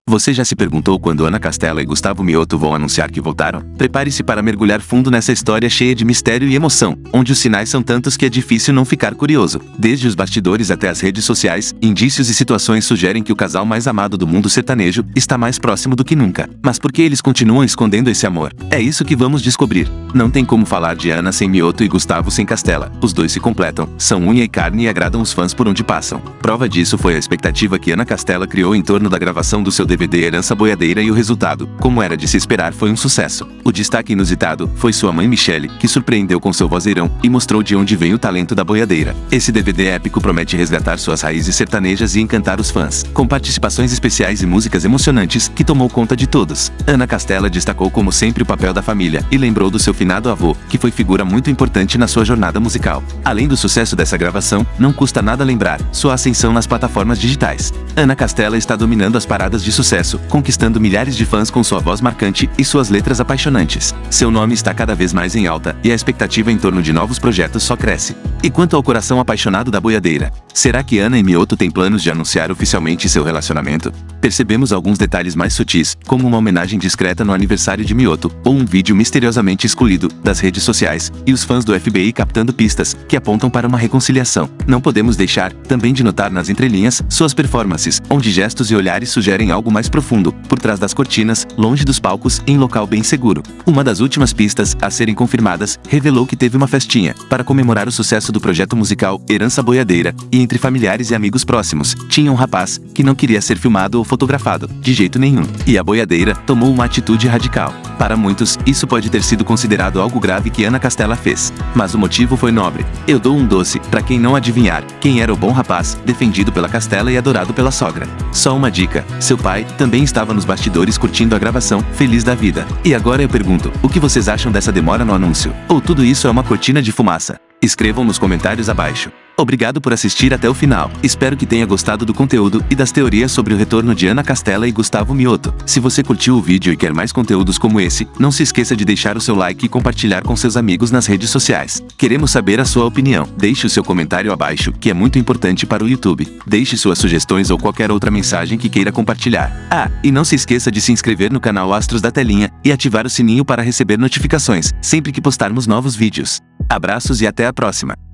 Você já se perguntou quando Ana Castela e Gustavo Mioto vão anunciar que voltaram? Prepare-se para mergulhar fundo nessa história cheia de mistério e emoção, onde os sinais são tantos que é difícil não ficar curioso. Desde os bastidores até as redes sociais, indícios e situações sugerem que o casal mais amado do mundo sertanejo está mais próximo do que nunca. Mas por que eles continuam escondendo esse amor? É isso que vamos descobrir. Não tem como falar de Ana sem Mioto e Gustavo sem Castela. Os dois se completam, são unha e carne e agradam os fãs por onde passam. Prova disso foi a expectativa que Ana Castela criou em torno da gravação do seu DVD Herança Boiadeira e o resultado, como era de se esperar, foi um sucesso. O destaque inusitado foi sua mãe Michele, que surpreendeu com seu vozeirão e mostrou de onde vem o talento da boiadeira. Esse DVD épico promete resgatar suas raízes sertanejas e encantar os fãs, com participações especiais e músicas emocionantes que tomou conta de todos. Ana Castela destacou como sempre o papel da família e lembrou do seu finado avô, que foi figura muito importante na sua jornada musical. Além do sucesso dessa gravação, não custa nada lembrar sua ascensão nas plataformas digitais. Ana Castela está dominando as paradas de sucesso, conquistando milhares de fãs com sua voz marcante e suas letras apaixonantes. Seu nome está cada vez mais em alta e a expectativa em torno de novos projetos só cresce. E quanto ao coração apaixonado da boiadeira, será que Ana e Mioto têm planos de anunciar oficialmente seu relacionamento? Percebemos alguns detalhes mais sutis, como uma homenagem discreta no aniversário de Mioto, ou um vídeo misteriosamente excluído das redes sociais, e os fãs do FBI captando pistas que apontam para uma reconciliação. Não podemos deixar, também, de notar nas entrelinhas, suas performances, onde gestos e olhares sugerem algo mais profundo, por trás das cortinas, longe dos palcos, em local bem seguro. Uma das últimas pistas a serem confirmadas revelou que teve uma festinha para comemorar o sucesso do projeto musical Herança Boiadeira, e entre familiares e amigos próximos, tinha um rapaz que não queria ser filmado ou fotografado, de jeito nenhum. E a boiadeira tomou uma atitude radical. Para muitos, isso pode ter sido considerado algo grave que Ana Castela fez. Mas o motivo foi nobre. Eu dou um doce para quem não adivinhar quem era o bom rapaz, defendido pela Castela e adorado pela sogra. Só uma dica: seu pai também estava nos bastidores curtindo a gravação, feliz da vida. E agora eu pergunto, o que vocês acham dessa demora no anúncio? Ou tudo isso é uma cortina de fumaça? Escrevam nos comentários abaixo. Obrigado por assistir até o final. Espero que tenha gostado do conteúdo e das teorias sobre o retorno de Ana Castela e Gustavo Mioto. Se você curtiu o vídeo e quer mais conteúdos como esse, não se esqueça de deixar o seu like e compartilhar com seus amigos nas redes sociais. Queremos saber a sua opinião. Deixe o seu comentário abaixo, que é muito importante para o YouTube. Deixe suas sugestões ou qualquer outra mensagem que queira compartilhar. Ah, e não se esqueça de se inscrever no canal Astros da Telinha e ativar o sininho para receber notificações sempre que postarmos novos vídeos. Abraços e até a próxima!